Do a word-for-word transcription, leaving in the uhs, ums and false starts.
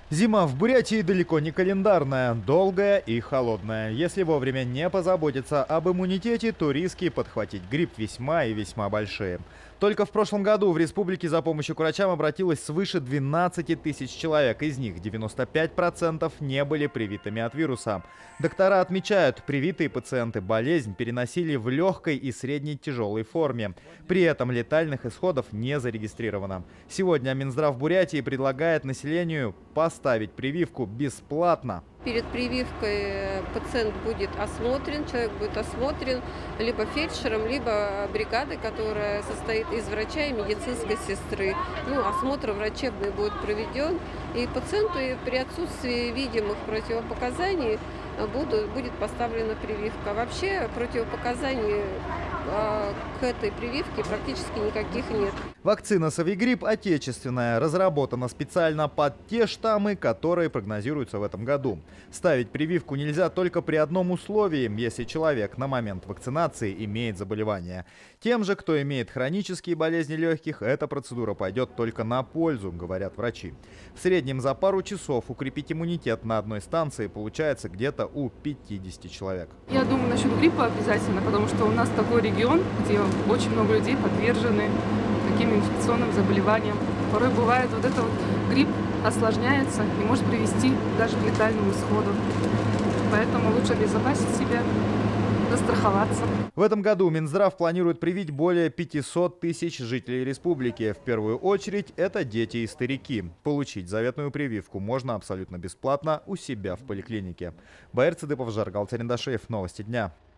Зима в Бурятии далеко не календарная, долгая и холодная. Если вовремя не позаботиться об иммунитете, то риски подхватить грипп весьма и весьма большие. Только в прошлом году в республике за помощью к врачам обратилось свыше двенадцати тысяч человек. Из них девяносто пять процентов не были привитыми от вируса. Доктора отмечают, привитые пациенты болезнь переносили в легкой и средней тяжелой форме. При этом летальных исходов не зарегистрировано. Сегодня Минздрав Бурятии предлагает населению поставить прививку бесплатно. Перед прививкой пациент будет осмотрен, человек будет осмотрен либо фельдшером, либо бригадой, которая состоит из врача и медицинской сестры. Ну, осмотр врачебный будет проведен, и пациенту при отсутствии видимых противопоказаний будет, будет поставлена прививка. Вообще противопоказаний к этой прививке практически никаких нет. Вакцина Совигрипп отечественная, разработана специально под те штаммы, которые прогнозируются в этом году. Ставить прививку нельзя только при одном условии, если человек на момент вакцинации имеет заболевание. Тем же, кто имеет хронические болезни легких, эта процедура пойдет только на пользу, говорят врачи. В среднем за пару часов укрепить иммунитет на одной станции получается где-то у пятидесяти человек. Я думаю, насчет гриппа обязательно, потому что у нас такой регион, где очень много людей подвержены таким инфекционным заболеваниям. Порой бывает вот это вот грипп осложняется и может привести даже к летальному исходу. Поэтому лучше обезопасить себя, застраховаться. В этом году Минздрав планирует привить более пятисот тысяч жителей республики. В первую очередь это дети и старики. Получить заветную прививку можно абсолютно бесплатно у себя в поликлинике. Баир Цыдыпов, Жаргал Терендашев. Новости дня.